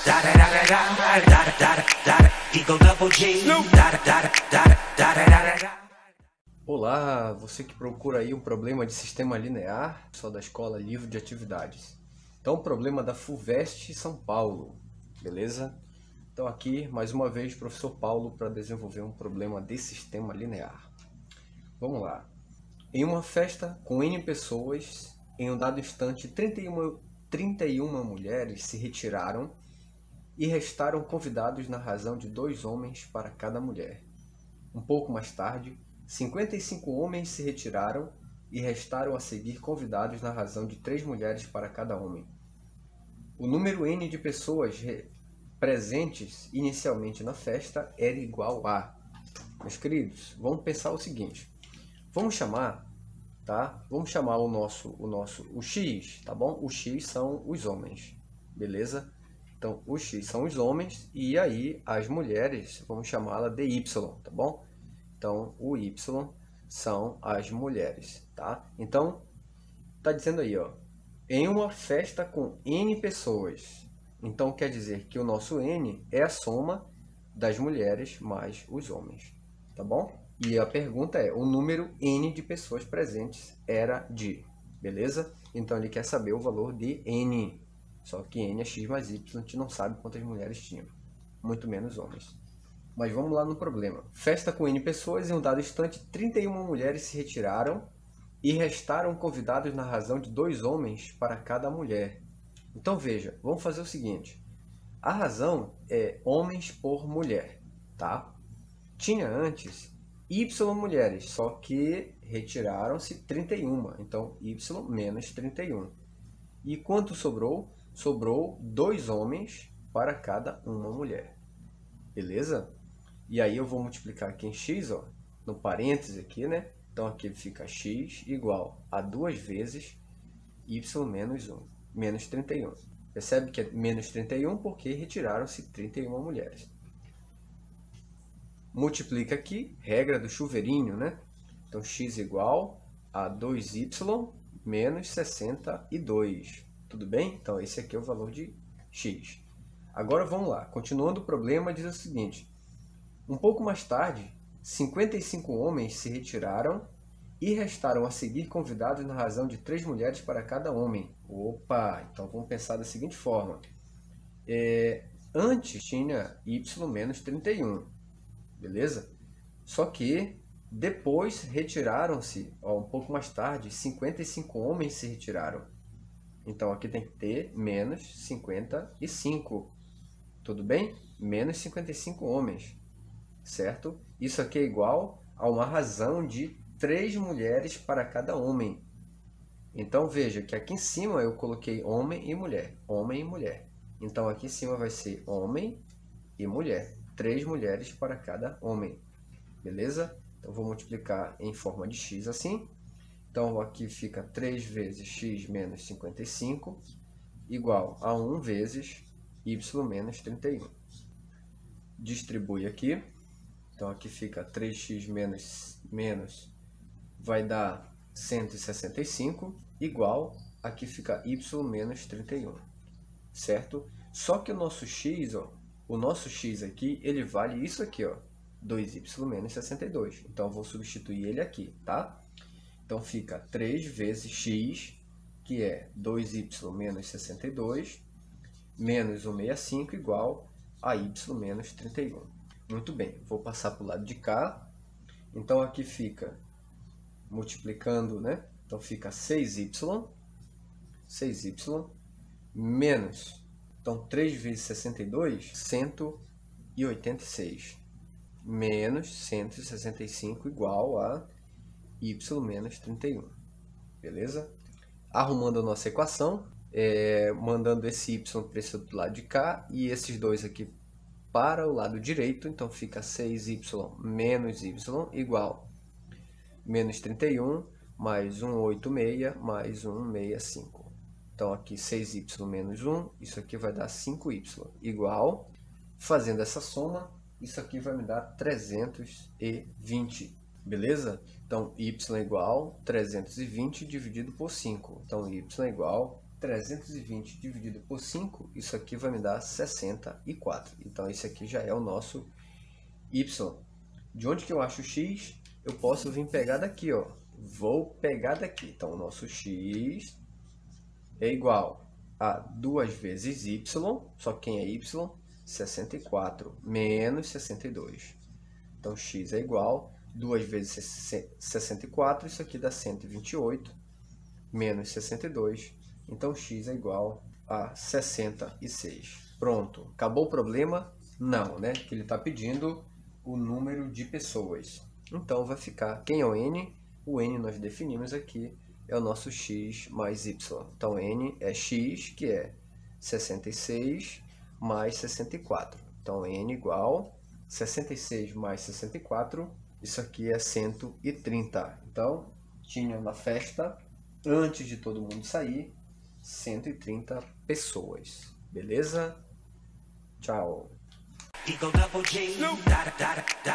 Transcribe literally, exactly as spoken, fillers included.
Olá, você que procura aí um problema de sistema linear, só da Escola Livre de Atividades. Então, o problema da FUVEST São Paulo, beleza? Então aqui, mais uma vez, professor Paulo para desenvolver um problema de sistema linear. Vamos lá. Em uma festa com N pessoas, em um dado instante, trinta e uma, trinta e uma mulheres se retiraram e restaram convidados na razão de dois homens para cada mulher. Um pouco mais tarde, cinquenta e cinco homens se retiraram e restaram a seguir convidados na razão de três mulheres para cada homem. O número N de pessoas presentes inicialmente na festa era igual a... Meus queridos, vamos pensar o seguinte. Vamos chamar, tá? Vamos chamar o nosso, o nosso, o X, tá bom? O X são os homens, beleza? Então, o X são os homens e aí as mulheres, vamos chamá-la de Y, tá bom? Então, o Y são as mulheres, tá? Então, tá dizendo aí, ó, em uma festa com N pessoas. Então, quer dizer que o nosso N é a soma das mulheres mais os homens, tá bom? E a pergunta é, o número N de pessoas presentes era de, beleza? Então, ele quer saber o valor de N. Só que N é X mais Y, a gente não sabe quantas mulheres tinham, muito menos homens. Mas vamos lá no problema. Festa com N pessoas, em um dado instante, trinta e uma mulheres se retiraram e restaram convidados na razão de dois homens para cada mulher. Então veja, vamos fazer o seguinte. A razão é homens por mulher, tá? Tinha antes Y mulheres, só que retiraram-se trinta e uma. Então Y menos trinta e um. E quanto sobrou? Sobrou dois homens para cada uma mulher. Beleza? E aí eu vou multiplicar aqui em x, ó, no parênteses aqui, né? Então aqui fica x igual a duas vezes y menos um, menos trinta e um. Percebe que é menos trinta e um porque retiraram-se trinta e uma mulheres. Multiplica aqui, regra do chuveirinho, né? Então x igual a dois y menos sessenta e dois. Tudo bem? Então esse aqui é o valor de x. Agora vamos lá. Continuando o problema, diz o seguinte. Um pouco mais tarde, cinquenta e cinco homens se retiraram e restaram a seguir convidados na razão de três mulheres para cada homem. Opa! Então vamos pensar da seguinte forma. É, antes tinha y menos trinta e um, beleza? Só que depois retiraram-se, um pouco mais tarde, cinquenta e cinco homens se retiraram. Então aqui tem que ter menos cinquenta e cinco. Tudo bem? Menos cinquenta e cinco homens. Certo? Isso aqui é igual a uma razão de três mulheres para cada homem. Então veja que aqui em cima eu coloquei homem e mulher. Homem e mulher. Então aqui em cima vai ser homem e mulher. Três mulheres para cada homem. Beleza? Então vou multiplicar em forma de x assim. Então aqui fica três vezes x menos cinquenta e cinco igual a um vezes y menos trinta e um. Distribui aqui. Então aqui fica três x menos, menos vai dar cento e sessenta e cinco, igual, aqui fica y menos trinta e um, certo? Só que o nosso x, ó, o nosso x aqui, ele vale isso aqui, ó, dois y menos sessenta e dois. Então eu vou substituir ele aqui, tá? Então fica três vezes x, que é dois y menos sessenta e dois, menos cento e sessenta e cinco, igual a y menos trinta e um. Muito bem, vou passar para o lado de cá. Então aqui fica multiplicando, né? Então fica seis y, seis y menos, então três vezes sessenta e dois, cento e oitenta e seis, menos cento e sessenta e cinco igual a y menos trinta e um. Beleza? Arrumando a nossa equação, é, mandando esse y para esse outro lado de cá e esses dois aqui para o lado direito, então fica seis y menos y igual menos trinta e um mais cento e oitenta e seis mais cento e sessenta e cinco. Então aqui seis y menos um, isso aqui vai dar cinco y igual, fazendo essa soma, isso aqui vai me dar trezentos e vinte, beleza? Então y é igual a trezentos e vinte dividido por cinco, então y é igual a trezentos e vinte dividido por cinco, isso aqui vai me dar sessenta e quatro. Então, esse aqui já é o nosso y. De onde que eu acho o x? Eu posso vir pegar daqui, ó. Vou pegar daqui. Então, o nosso x é igual a duas vezes y, só quem é y? sessenta e quatro menos sessenta e dois. Então, x é igual a duas vezes sessenta e quatro, isso aqui dá cento e vinte e oito, menos sessenta e dois. Então, x é igual a sessenta e seis. Pronto. Acabou o problema? Não, né? Que ele está pedindo o número de pessoas. Então, vai ficar, quem é o n? O n nós definimos aqui, é o nosso x mais y. Então, n é x, que é sessenta e seis mais sessenta e quatro. Então, n igual sessenta e seis mais sessenta e quatro, isso aqui é cento e trinta. Então, tinha na festa, antes de todo mundo sair, cento e trinta pessoas. Beleza? Tchau.